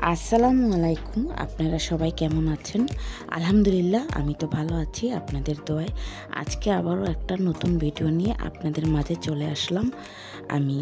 আসসালামু আলাইকুম। আপনারা সবাই কেমন আছেন? আলহামদুলিল্লাহ আমি তো ভালো আছি আপনাদের দোয়ায়। আজকে আবারও একটা নতুন ভিডিও নিয়ে আপনাদের মাঝে চলে আসলাম আমি।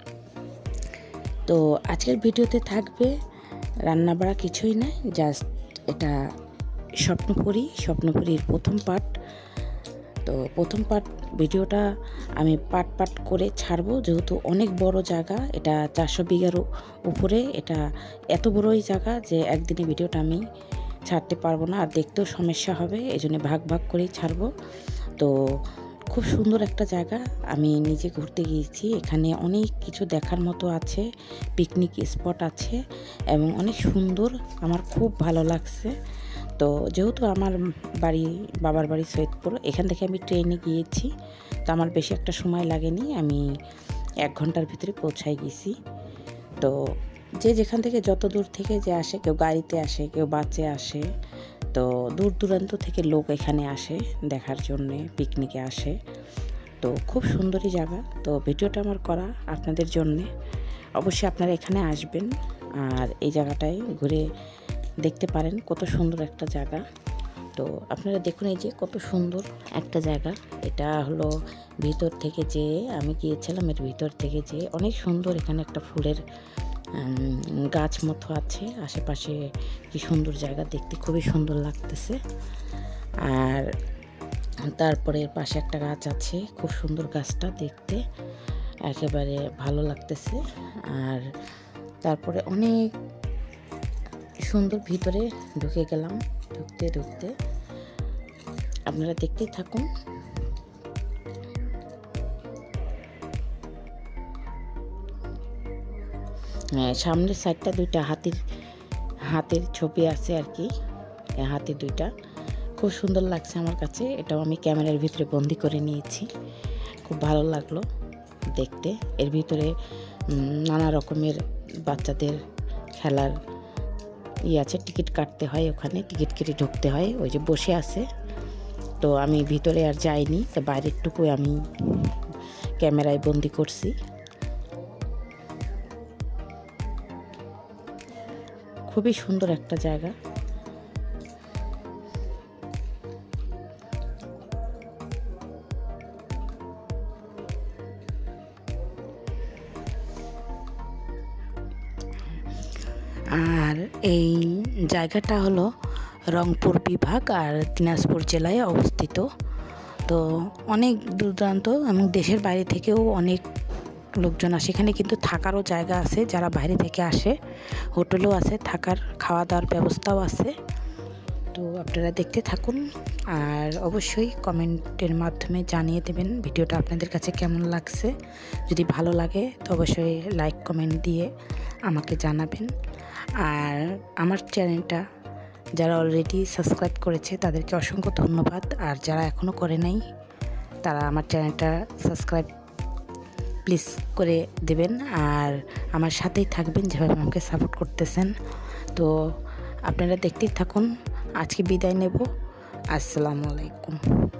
তো আজকের ভিডিওতে থাকবে রান্নাবাড়া কিছুই না, জাস্ট এটা স্বপ্নপুরীর প্রথম পার্ট। তো প্রথম পার্ট ভিডিওটা আমি পার্ট করে ছাড়বো, যেহেতু অনেক বড় জায়গা, এটা 400 বিঘার উপরে। এটা এত বড়ই জায়গা যে একদিনে ভিডিওটা আমি ছাড়তে পারবো না, আর দেখতেও সমস্যা হবে, এই জন্য ভাগ করেই ছাড়বো। তো খুব সুন্দর একটা জায়গা, আমি নিজে ঘুরতে গিয়েছি। এখানে অনেক কিছু দেখার মতো আছে, পিকনিক স্পট আছে এবং অনেক সুন্দর, আমার খুব ভালো লাগছে। তো যেহেতু আমার বাবার বাড়ি সৈয়দপুর, এখান থেকে আমি ট্রেনে গিয়েছি, তো আমার বেশি একটা সময় লাগেনি, আমি 1 ঘন্টার ভিতরে পৌঁছায় গেছি। তো যে যেখান থেকে যত দূর থেকে যে আসে, কেউ গাড়িতে আসে, কেউ বাসে আসে, তো দূর দূরান্ত থেকে লোক এখানে আসে দেখার জন্যে, পিকনিকে আসে। তো খুব সুন্দরই জায়গা। তো ভিডিওটা আমার করা আপনাদের জন্যে, অবশ্যই আপনারা এখানে আসবেন আর এই জায়গাটায় ঘুরে দেখতে পারেন, কত সুন্দর একটা জায়গা। তো আপনারা দেখুন, এই যে কত সুন্দর একটা জায়গা। এটা হলো ভিতর থেকে যে আমি গিয়েছিলাম, এর ভিতর থেকে যে অনেক সুন্দর। এখানে একটা ফুলের গাছ মতো আছে, আশেপাশে কি সুন্দর জায়গা, দেখতে খুবই সুন্দর লাগতেছে। আর তারপরে পাশে একটা গাছ আছে, খুব সুন্দর গাছটা দেখতে, একেবারে ভালো লাগতেছে। আর তারপরে অনেক সুন্দর ভিতরে ঢুকে গেলাম, ঢুকতে আপনারা দেখতেই থাকুন। সামনের সাইডটা 2টা হাতির ছবি আছে আর কি, হাতি 2টা, খুব সুন্দর লাগছে আমার কাছে। এটাও আমি ক্যামেরার ভিতরে বন্দি করে নিয়েছি, খুব ভালো লাগলো দেখতে। এর ভিতরে নানা রকমের বাচ্চাদের খেলার আছে, টিকিট কাটতে হয়, ওখানে টিকিট কেটে ঢুকতে হয়। ওই যে বসে আছে, তো আমি ভিতরে আর যাইনি, তো বাইরেরটুকু আমি ক্যামেরায় বন্দি করছি। খুবই সুন্দর একটা জায়গা। আর এই জায়গাটা হলো রংপুর বিভাগ আর দিনাজপুর জেলায় অবস্থিত। তো অনেক দূর দূরান্ত এবং দেশের বাইরে থেকেও অনেক লোকজন আসে এখানে, কিন্তু থাকারও জায়গা আছে, যারা বাইরে থেকে আসে হোটেলও আছে, থাকার খাওয়া দাওয়ার ব্যবস্থাও আছে। তো আপনারা দেখতে থাকুন আর অবশ্যই কমেন্টের মাধ্যমে জানিয়ে দেবেন ভিডিওটা আপনাদের কাছে কেমন লাগছে। যদি ভালো লাগে তো অবশ্যই লাইক কমেন্ট দিয়ে আমাকে জানাবেন। আর আমার চ্যানেলটা যারা অলরেডি সাবস্ক্রাইব করেছে তাদেরকে অসংখ্য ধন্যবাদ, আর যারা এখনও করে নাই তারা আমার চ্যানেলটা সাবস্ক্রাইব প্লিজ করে দেবেন, আর আমার সাথেই থাকবেন যেভাবে আমাকে সাপোর্ট করতেছেন। তো আপনারা দেখতেই থাকুন, আজকে বিদায় নেব। আসসালামু আলাইকুম।